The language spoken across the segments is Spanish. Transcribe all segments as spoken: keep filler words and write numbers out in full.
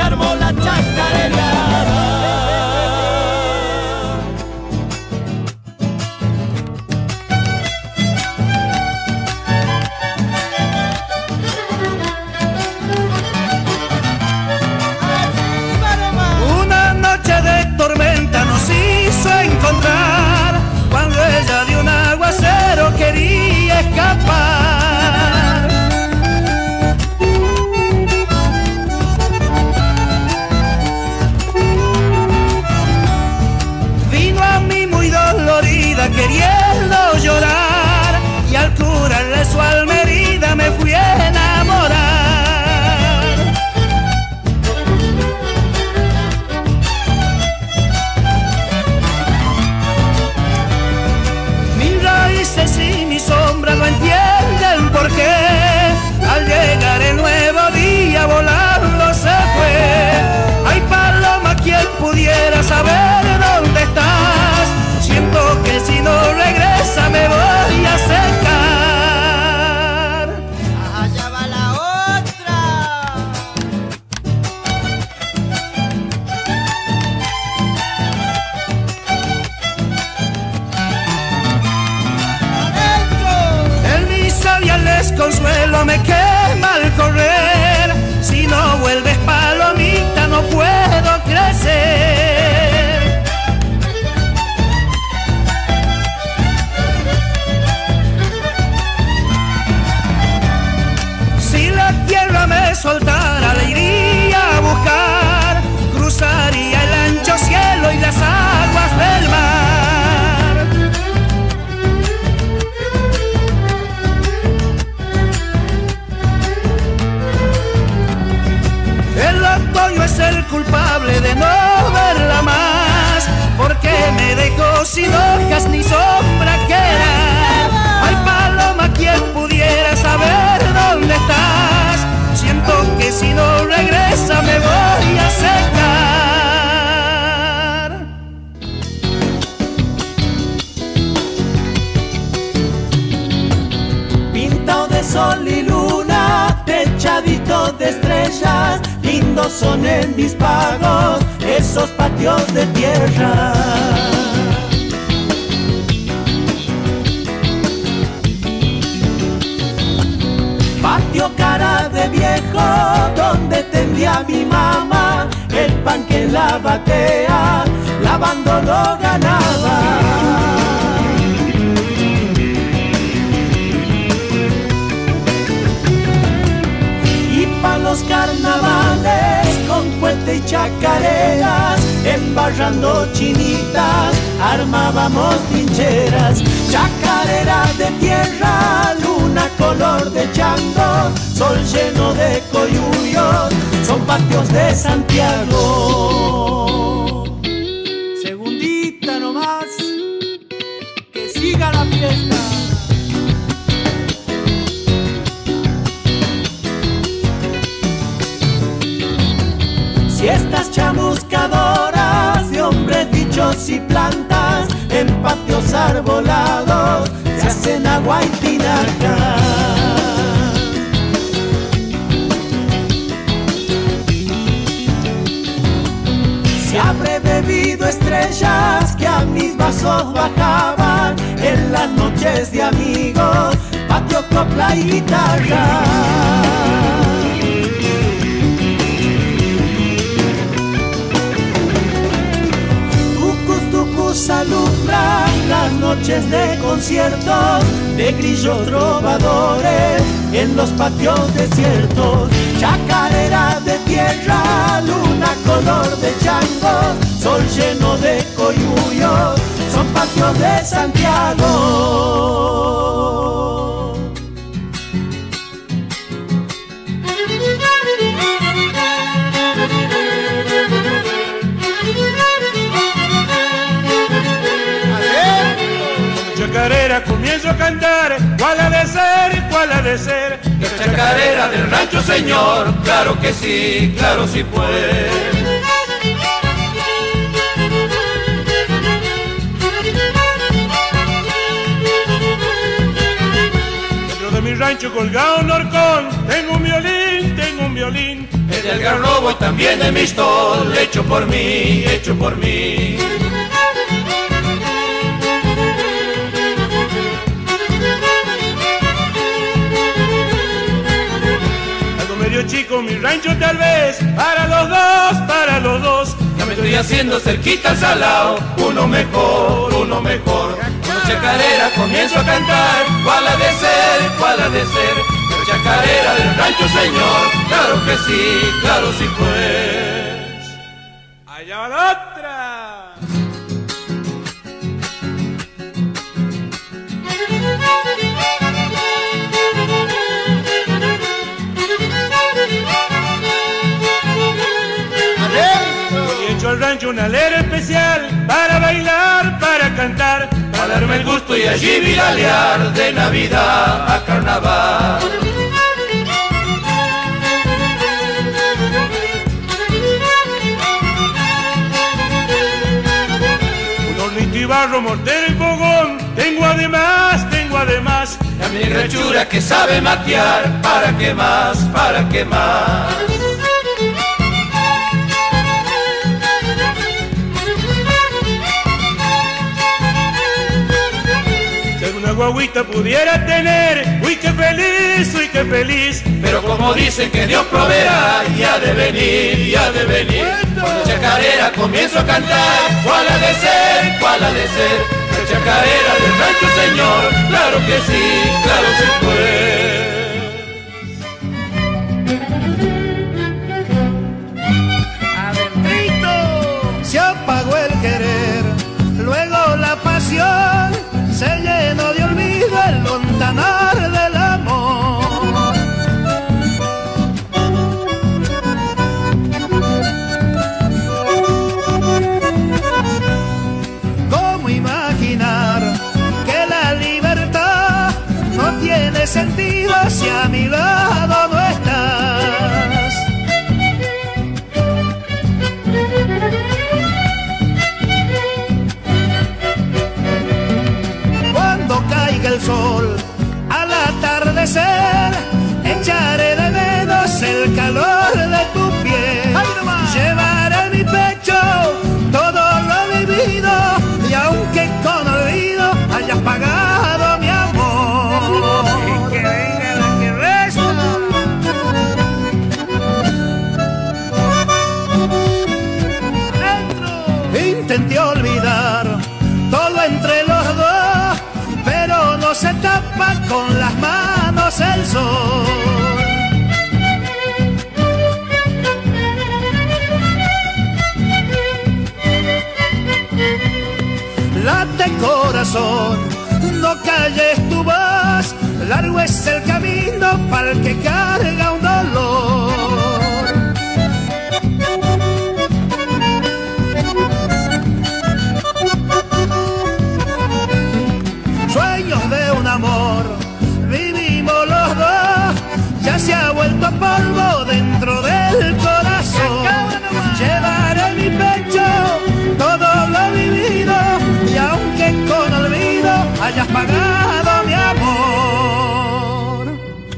armó la chacarera. Una noche de tormenta nos hizo encontrar cuando ella de un aguacero quería escapar. Vino a mí muy dolorida queriendo llorar y al curarle su alma herida me fui a enamorar. Y mi sombra no entienden por qué al llegar el nuevo día volando se fue. Ay paloma, quien pudiera saber dónde estás, siento que si no regresa me voy a secar. Allá va la otra. Consuelo me quema al correr, si no vuelves palomita no puedo crecer. Si la tierra me soltara la iría a buscar, cruzaría el ancho cielo y las aguas del mar. Es el culpable de no verla más, porque me dejó sin hojas ni sombra que dar. Ay paloma, quien pudiera saber dónde estás, siento que si no regresa me voy a secar. Pintado de sol y luna, techadito de estrellas, lindos son en mis pagos esos patios de tierra. Patio cara de viejo, donde tendría mi mamá el pan que la batea, lavando lo ganaba. Pa' los carnavales con puente y chacareras, embarrando chinitas, armábamos trincheras. Chacarera de tierra, luna color de chango, sol lleno de coyullos, son patios de Santiago. Segundita nomás, que siga la fiesta. Fiestas chamuscadoras de hombres, bichos y plantas, en patios arbolados se hacen agua y tinaja. Se habré bebido estrellas que a mis vasos bajaban en las noches de amigos, patio, copla y guitarra. Alumbran las noches de conciertos de grillos trovadores en los patios desiertos. Chacarera de tierra, luna color de chango, sol lleno de coyullos, son patios de Santiago. Chacarera comienzo a cantar, ¿cuál ha de ser? ¿Cuál ha de ser? La chacarera del rancho, señor, claro que sí, claro sí puede. Dentro de mi rancho colgado un horcón, tengo un violín, tengo un violín. el del Garrobo y también de Mistol, hecho por mí, hecho por mí. Algo medio chico mi rancho tal vez, para los dos, para los dos. Ya me estoy haciendo cerquita al salao, uno mejor, uno mejor. Cuando chacarera comienzo a cantar, cuál ha de ser, cuál ha de ser. La chacarera del rancho señor, claro que sí, claro sí pues. Allá va la otra. Hoy he hecho al rancho una alera especial para bailar, para cantar, para darme el gusto y allí viralear de Navidad a Carnaval. Un hornito y barro, mortero y fogón, tengo además, tengo además la mi rechura que sabe matear, para qué más, para qué más. Guaguita pudiera tener, uy qué feliz, uy qué feliz. Pero como dicen que Dios proveerá, ya de venir, ya de venir. Cuando chacarera comienzo a cantar, cuál ha de ser, cuál ha de ser. La chacarera del rancho señor, claro que sí, claro sí pues. Adentrito se apagó el querer, luego la pasión se llenó de olvido el lontanar del amor. ¿Cómo imaginar que la libertad no tiene sentido si a mi lado no estás? El sol al atardecer, echaré de menos el calor de tu piel. Llevaré en mi pecho todo lo vivido, y aunque con olvido hayas pagado mi amor, y que venga la que resta. Dentro. Intenté olvidar todo entre los dos, pero no se tapa con las manos el sol. Late corazón, no calles tu voz, largo es el camino para el que carga un dolor. Sueños de un amor, vivimos los dos, ya se ha vuelto polvo dentro del corazón. Llevaré en mi pecho todo lo vivido, y aunque con olvido hayas pagado mi amor.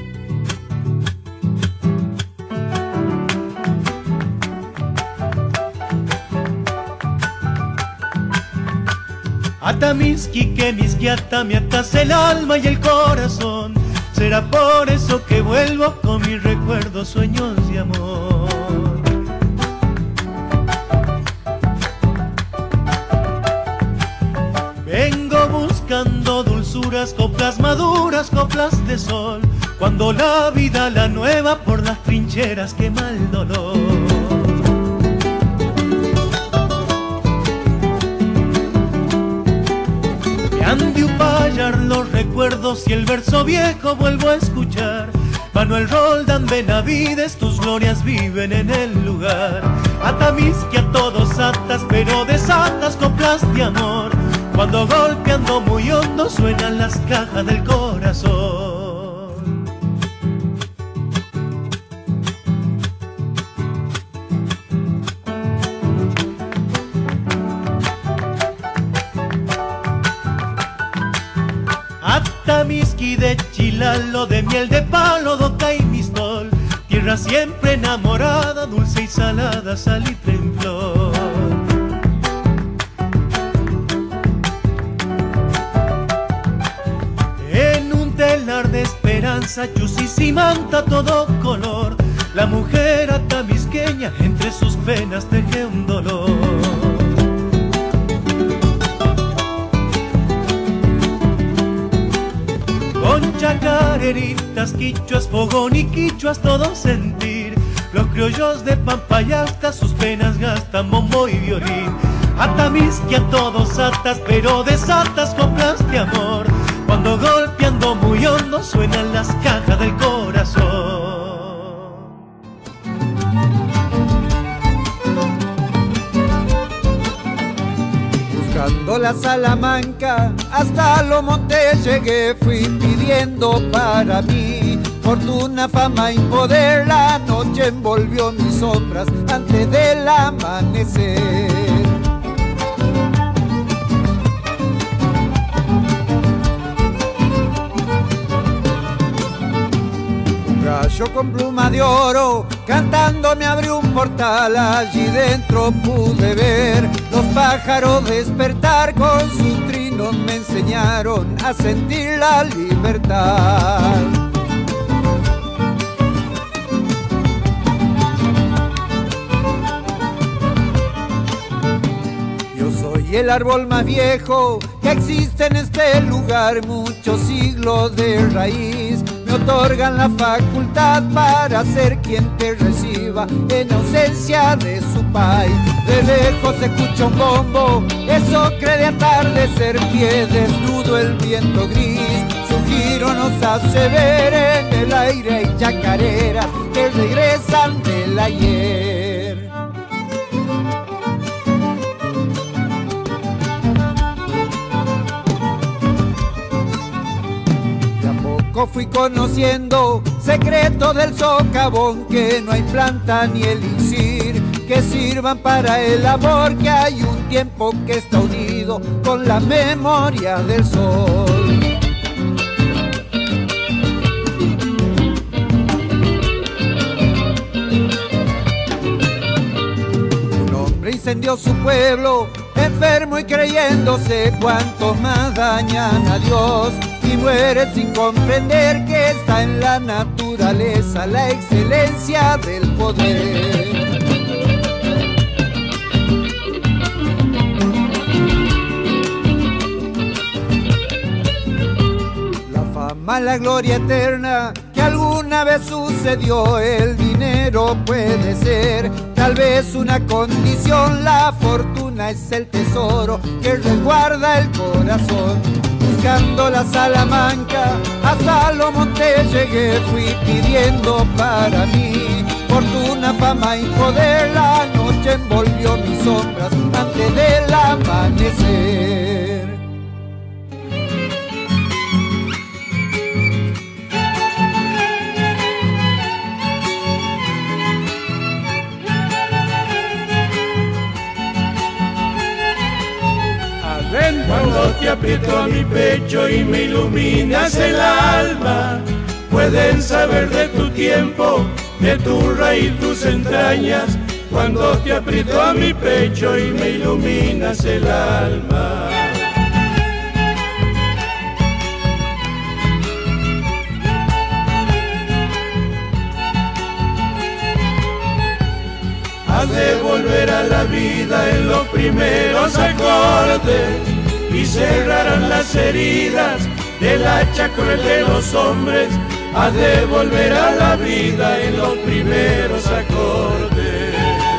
Atamiski, que misquiata, me atas el alma y el corazón. Será por eso que vuelvo con mis recuerdos, sueños de amor. Vengo buscando dulzuras, coplas maduras, coplas de sol, cuando la vida la nueva por las trincheras quema el dolor. Han de upallar los recuerdos y el verso viejo vuelvo a escuchar. Manuel Roldán, Benavides, tus glorias viven en el lugar. Atamisqui a todos atas, pero desatas coplas de amor, cuando golpeando muy hondo suenan las cajas del corazón. Atamisqui de Chilalo, de miel de palo, doca y mistol, tierra tierra siempre enamorada, dulce y salada, salitre en flor. En un telar de esperanza, chusís y manta todo color, la mujer atamisqueña entre sus penas teje un dolor. Con chacareritas, quichuas, fogón y quichuas todo sentir. Los criollos de Pampayasta sus penas gastan bombo y violín. Atamisque a todos atas, pero desatas coplas de amor, cuando golpeando muy hondo suenan las cajas del corazón. Buscando la Salamanca, hasta los montes llegué, fui pidiendo para mí fortuna, fama y poder. La noche envolvió mis sombras antes del amanecer. Un gallo con pluma de oro cantando me abrió un portal, allí dentro pude ver los pájaros despertar, con sus trinos me enseñaron a sentir la libertad. Yo soy el árbol más viejo que existe en este lugar, muchos siglos de raíz me otorgan la facultad para ser quien te reciba en ausencia de su país. De lejos se escucha un bombo, eso cree de atardecer, pie desnudo el viento gris, su giro nos hace ver en el aire hay chacareras que regresan del ayer. Fui conociendo secretos del socavón, que no hay planta ni elixir que sirvan para el amor, que hay un tiempo que está unido con la memoria del sol. Un hombre incendió su pueblo, enfermo y creyéndose, cuantos más dañan a Dios y muere sin comprender que está en la naturaleza la excelencia del poder. La fama, la gloria eterna que alguna vez sucedió, el dinero puede ser tal vez una condición, la fortuna es el tesoro que resguarda el corazón. Buscando la Salamanca, hasta los montes llegué, fui pidiendo para mí fortuna, fama y poder. La noche envolvió mis sombras antes del amanecer. Cuando te aprieto a mi pecho y me iluminas el alma, pueden saber de tu tiempo, de tu raíz, tus entrañas. Cuando te aprieto a mi pecho y me iluminas el alma. Has de volver a la vida en los primeros acordes y cerrarán las heridas del hacha cruel de los hombres. Has de volver a la vida en los primeros acordes.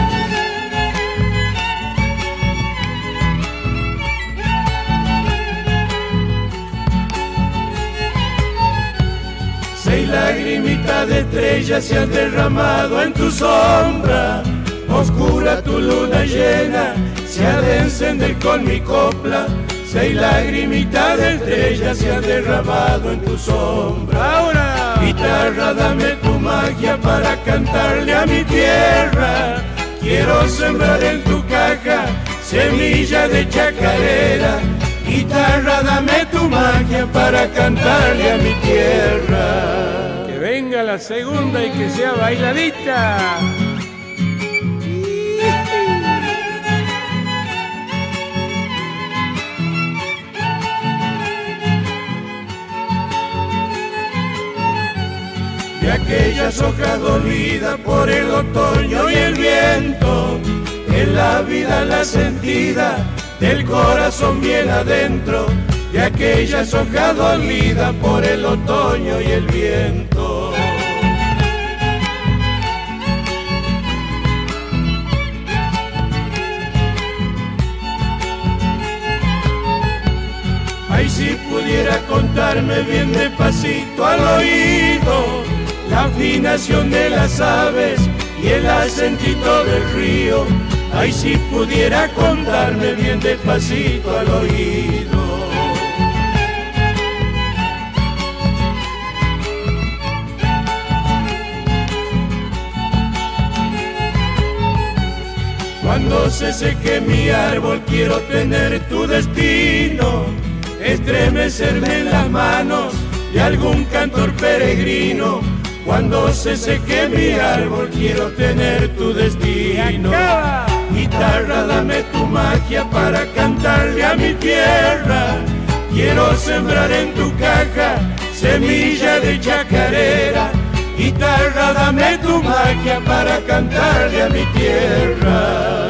Seis lagrimitas de estrellas se han derramado en tu sombra. Oscura tu luna llena se ha de encender con mi copla. Seis lagrimitas de estrellas se han derramado en tu sombra. Ahora, guitarra, dame tu magia para cantarle a mi tierra. Quiero sembrar en tu caja semilla de chacarera. Guitarra, dame tu magia para cantarle a mi tierra. venga la segunda y que sea bailadita. De aquellas hojas dolidas por el otoño y el viento, en la vida la sentida del corazón bien adentro, de aquellas hojas dolidas por el otoño y el viento. Ay, si pudiera contarme bien despacito al oído la afinación de las aves y el acentito del río. Ay, si pudiera contarme bien despacito al oído. Cuando se seque mi árbol quiero tener tu destino, estremecerme en las manos de algún cantor peregrino. Cuando se seque mi árbol quiero tener tu destino. Guitarra, dame tu magia para cantarle a mi tierra. Quiero sembrar en tu caja semilla de chacarera. Guitarra, dame tu magia para cantarle a mi tierra.